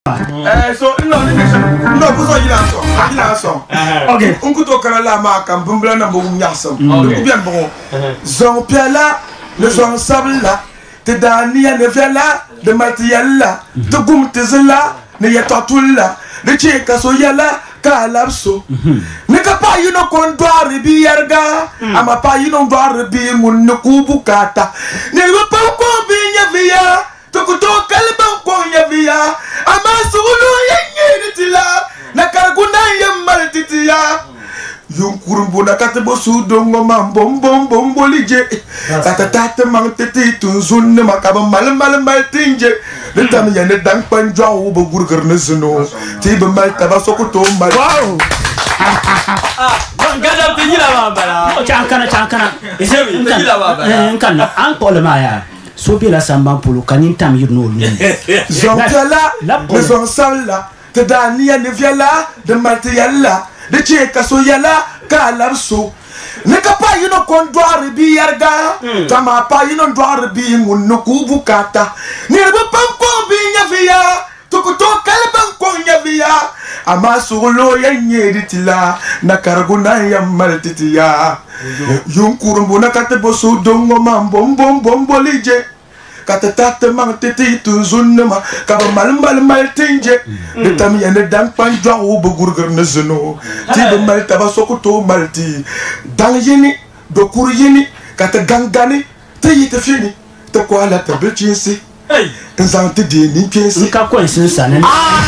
So no, kuso yila so. Okay. Unkuto kanala ma kan bumbla na bo nyasam. Du bien bon. Zon piala, le zon sabla, te dania ne vela, de matiella, te gum te zela, ne yatatulla, de cheka so yala, kalapso. Ne kapa yino kondwari bi yerga, ama pa yino ndwari bi mun kubukata. Ne pa ko bi nyavia. Tokuto kalban konya via amasulu yenyeritila na karguna yamaltitiya yunkurumbu na katebo sudongo mambombombo lije tatate mangtiti tunzunne makaba mal tinje letam yene dang panjwa ubo gurgerne zeno tibe mal tabasokuto mal wow ngada pinila mambala chankana ise nkana ankole maya sobi la samba polo kanin tam yirno lu zonkiala le zonsalla te dania ne viala de matiella de cheka so yala kalapso ne kapa yino kondwari bi yarga tama pa yino ndwari bi munno kubukata ne be panko bi nyavia tokuto kalban ko nyavia ama solo yenyeritila na karguna yamaltitiya yunkurumbu na katebo sudongo mambombombo lije katate mangtiti tunzunma kaba mal tinje de tam yene dang panjwa ubo gurgerne zeno tibe mal tabasokuto malti dang yini do kur yini kata gangani te yite fini te kwala te bechinsi nzante de ni piensi ka ko insane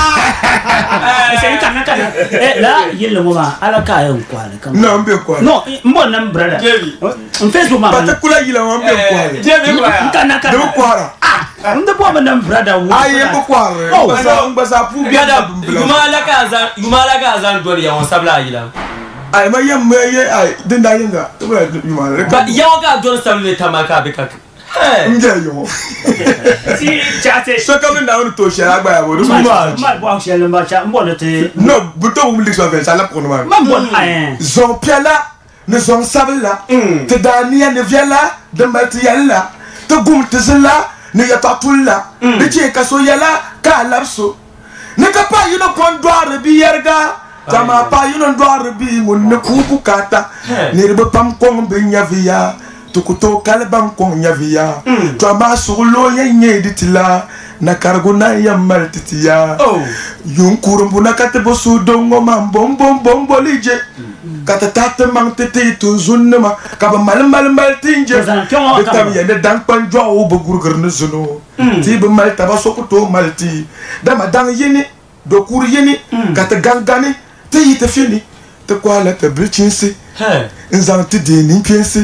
la yelle mama ala ka yon kwale kam no mbe kwale no mbona brother on Facebook mama patakula yila mbe kwale jebe kwale kana do kwara ndo bo na brother wo aye bo kwale basa pu biada yumala ka azan dori ya sabla yila ay ma yam ye ay dinda yinga to ba yumala ba yawa ka dori sable tamaka be ka ngeyo si chate so comme na on to share agba yabo mal bo shele mba cha mbona te no buto mu lixo fait ça la pour nous mbona ayen zon piala ne zon sabla te dania ne viala de matiella te gum te zela ne yatatulla de cheka so yala kalapso ne kapa yino kondware bi yerga tama pa yino ndware bi mun kubukata ne be pam ko be nyavia tukuto kalban ko nyavia to ma solo yenyeritila na karguna yamaltitiya yunkurumbu na katebo sudongo mambombombo lije katate mangtiti tunzunma kaba mal tinje de tam yene dang panjwa ubo gurgerne zeno tibe mal tabasokuto malti dama dang yini do kur yini kata gangani te yite fini te kwala te bechinsi nzante de ni piensi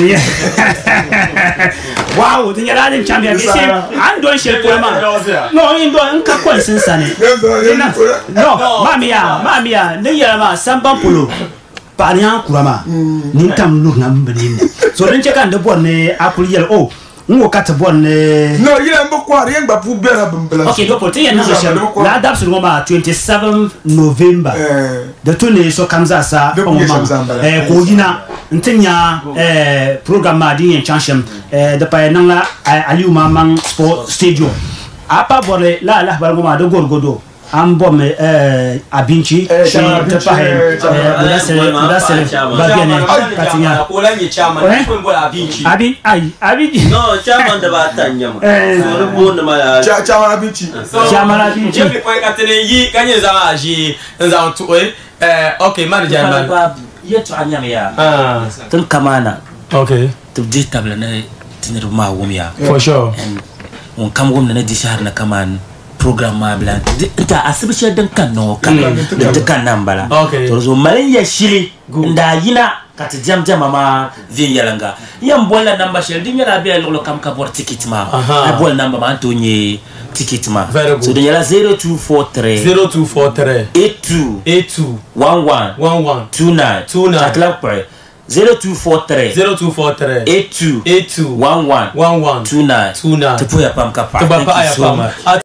wow tinyala ni champion isi ando shel poema no indo nka kwa sinsane no mamia ne yama samba polo panya kurama ni tam lu ngam benin so den cheka ndo bonne akuli yel o ngo kata bonne no yile mbo kwa riengba pu bera bumbela okay do pote yana shel la date sur ngoma 27 November de tourner so kamza sa ko yina ntenya programme di chancem de pa nanga aliou mamang sport stadium apa bore la balgoma de gorgodo am bom abinchi de pa udasele babiane katinya olanye chairman ko mbola abinchi abin no chairman da batanya so bonde mala chairman abinchi je ko katene yi kanye za aji nza to okay manager man yetu anyam ya tun kamana okay to digital na tinir ma wumya for sure on kam gomna na di shahar na kaman program ma blan ta asibishe dan kan no kan da kan nan bala to zo malin ya shiri nda yina kata jam ma vin yalanga yam bolla namba shel din yala be lo kam ka bor ticket ma a bol namba ma antonye ticket ma so de yala 0243 82 11 29 takla pare 0243 82 11 29 to put your pam kapa.